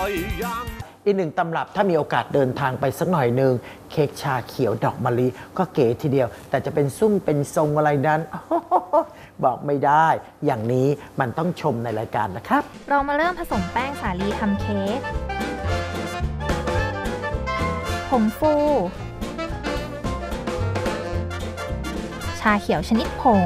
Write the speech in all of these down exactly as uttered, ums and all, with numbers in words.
อยยังอีกหนึ่งตำรับถ้ามีโอกาสเดินทางไปสักหน่อยหนึ่งเค้กชาเขียวดอกมะลิก็เก๋ทีเดียวแต่จะเป็นซุ้มเป็นทรงอะไรนั้นบอกไม่ได้อย่างนี้มันต้องชมในรายการนะครับเรามาเริ่มผสมแป้งสาลีทำเค้กผงฟูชาเขียวชนิดผง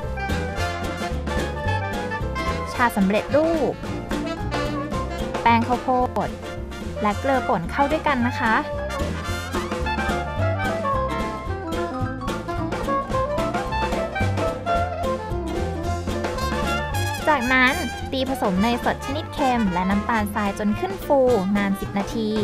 ชาสำเร็จรูปแป้งข้าวโพดและเกลือป่นเข้าด้วยกันนะคะจากนั้นตีผสมเนยสดชนิดเค็มและน้ำตาลทรายจนขึ้นฟูนานสิบนาที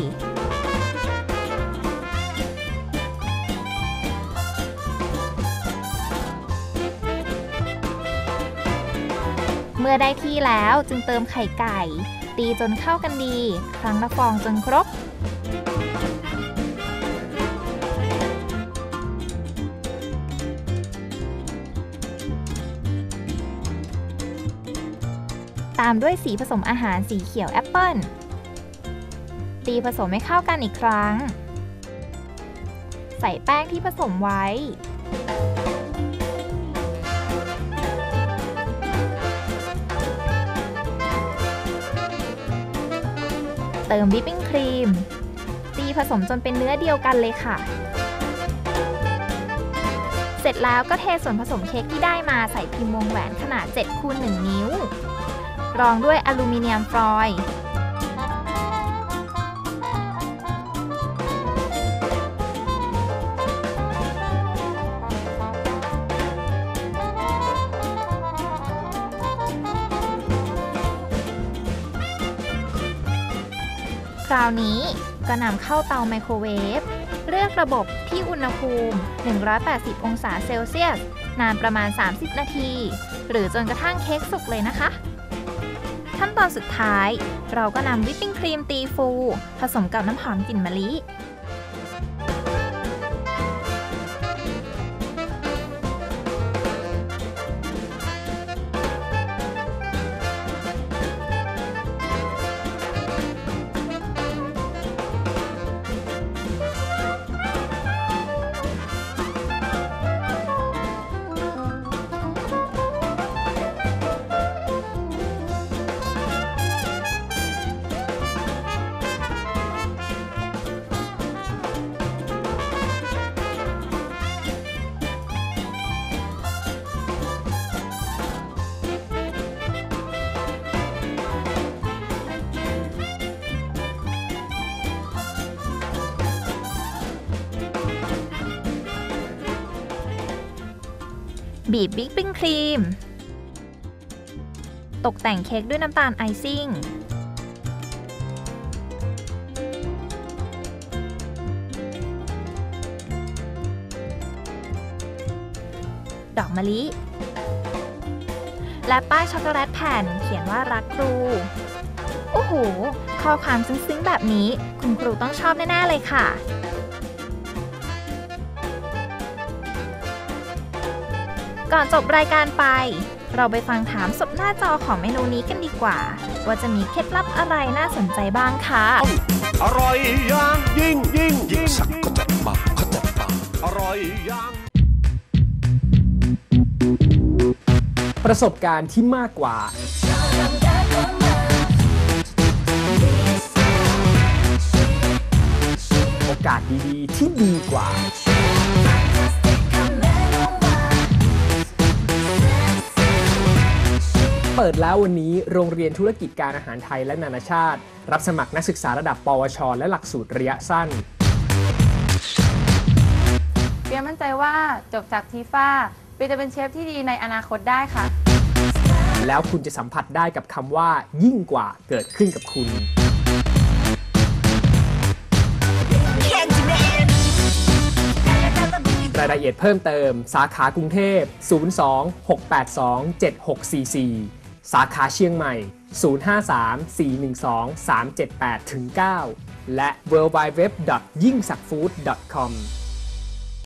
เมื่อได้ที่แล้วจึงเติมไข่ไก่ตีจนเข้ากันดีครั้งละฟองจนครบตามด้วยสีผสมอาหารสีเขียวแอปเปิ้ลตีผสมให้เข้ากันอีกครั้งใส่แป้งที่ผสมไว้เติมวิปปิ้งครีมตีผสมจนเป็นเนื้อเดียวกันเลยค่ะเสร็จแล้วก็เทส่วนผสมเค้กที่ได้มาใส่พิมพ์วงแหวนขนาด เจ็ดคูณหนึ่ง นิ้วรองด้วยอลูมิเนียมฟอยล์คราวนี้ก็นำเข้าเตาไมโครเวฟเลือกระบบที่อุณหภูมิหนึ่งร้อยแปดสิบองศาเซลเซียสนานประมาณสามสิบนาทีหรือจนกระทั่งเค้กสุกเลยนะคะขั้นตอนสุดท้ายเราก็นำวิปปิ้งครีมตีฟูผสมกับน้ำหอมกลิ่นมะลิบีบวิปปิ้งครีมตกแต่งเค้กด้วยน้ำตาลไอซิ่งดอกมะลิและป้ายช็อกโกแลตแผ่นเขียนว่ารักครูโอ้โหข้อความซึ้งๆแบบนี้คุณครูต้องชอบแน่ๆเลยค่ะก่อนจบรายการไปเราไปฟังถามสดหน้าจอของเมนูนี้กันดีกว่าว่าจะมีเคล็ดลับอะไรน่าสนใจบ้างค่ะอร่อยอย่างยิ่งยิ่งยิ่งสักก็จัดมาก็จัดมาอร่อยอย่างประสบการณ์ที่มากกว่าโอกาสดีๆที่ดีกว่าเปิดแล้ววันนี้โรงเรียนธุรกิจการอาหารไทยและนานาชาติรับสมัครนักศึกษาระดับปวชและหลักสูตรระยะสั้นเปียมั่นใจว่าจบจากทีฟ้าเปียจะเป็นเชฟที่ดีในอนาคตได้ค่ะแล้วคุณจะสัมผัสได้กับคำว่ายิ่งกว่าเกิดขึ้นกับคุณรายละเอียดเพิ่มเติมสาขากรุงเทพศูนย์ สอง หก แปด สอง เจ็ด หก สี่ สี่สาขาเชียงใหม่ศูนย์ ห้า สาม สี่ หนึ่ง สอง สาม เจ็ด แปด เก้าและ ดับเบิลยู ดับเบิลยู ดับเบิลยู ดอท ยิ่งสักฟู้ด ดอท คอม